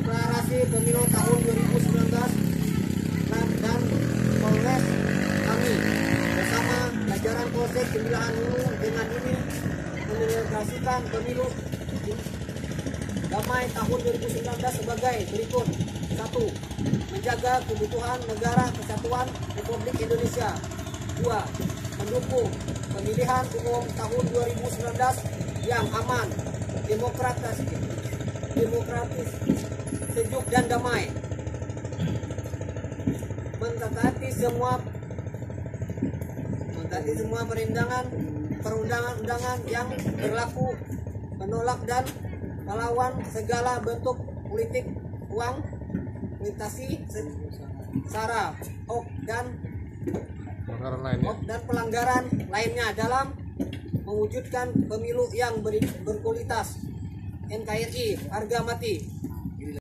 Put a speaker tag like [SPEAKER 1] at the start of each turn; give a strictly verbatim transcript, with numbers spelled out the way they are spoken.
[SPEAKER 1] deklarasi pemilu tahun dua ribu sembilan belas dan Polres kami bersama jajaran Polsek Sembilan Hulu dengan ini mendeklarasikan pemilu damai tahun dua ribu sembilan belas sebagai berikut. Satu, menjaga kebutuhan negara kesatuan Republik Indonesia. Dua, mendukung pemilihan umum tahun dua ribu sembilan belas yang aman, demokratis, demokratis, sejuk dan damai. Mentaati semua mentaati semua perindangan perundangan-undangan yang berlaku, menolak dan melawan segala bentuk politik uang, politisasi, sara, hoax dan
[SPEAKER 2] pelanggaran lainnya.
[SPEAKER 1] dan pelanggaran lainnya dalam mewujudkan pemilu yang ber berkualitas. N K R I harga mati.